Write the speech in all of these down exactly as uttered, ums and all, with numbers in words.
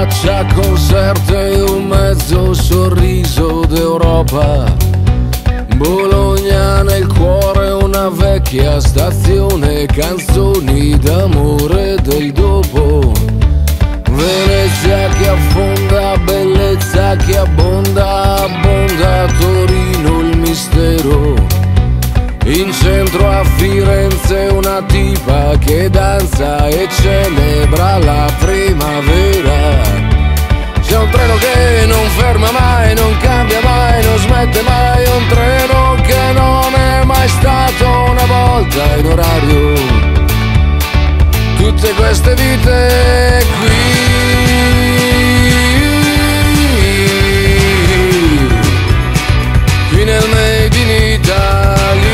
faccia conserte e un mezzo sorriso d'Europa. Bologna nel cuore, una vecchia stazione, canzoni d'amore del dopo. Venezia che affonda, bellezza che abbonda, abbonda Torino il mistero. In centro a Firenze una tipa che danza e celebra la primavera. C'è un treno che non ferma mai, non cambia mai, non smette mai, è un treno che non è mai stato una volta in orario. Tutte queste vite qui, qui nel Made in Italy.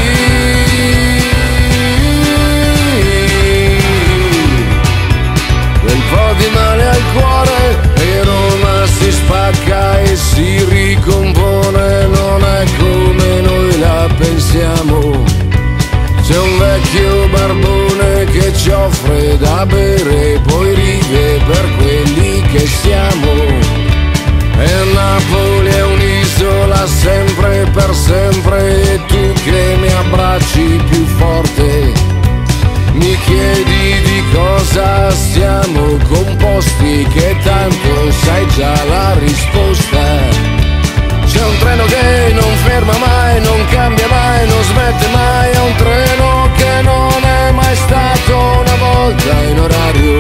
Quel po' di male al cuore e Roma si spacca e si ricompone, non è come noi la pensiamo. C'è un vecchio barbone che ci offre da bere, poi ride per quelli che siamo. E Napoli è un'isola sempre per sempre, e tu che mi abbracci più forte mi chiedi di cosa siamo composti, che tanto sai già la risposta. C'è un treno che non ferma mai, non cambia mai, non smette mai, è un treno che non è mai stato una volta in orario.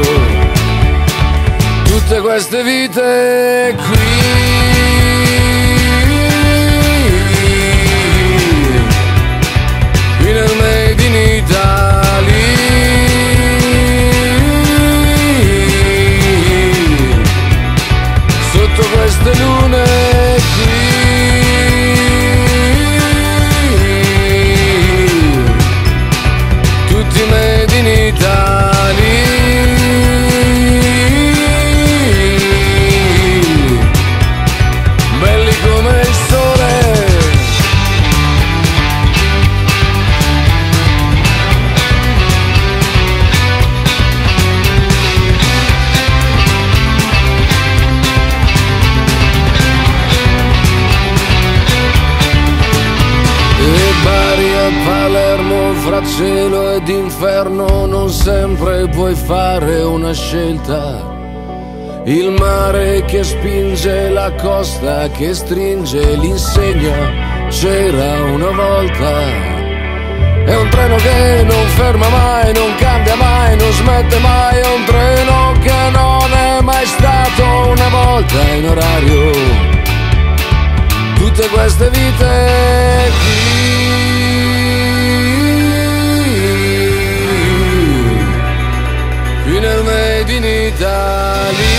Tutte queste vite qui, qui nel Made in Italy. Sotto queste lune qui, tutti Made in Italy. Belli come il sole. Bari e Palermo, fra cielo ed inferno, non sempre puoi fare una scelta. Il mare che spinge, la costa che stringe, l'insegna c'era una volta. È un treno che non ferma mai, non cambia mai, non smette mai, è un treno che non è mai stato una volta in orario. Tutte queste vite qui, qui nel Made in Italy.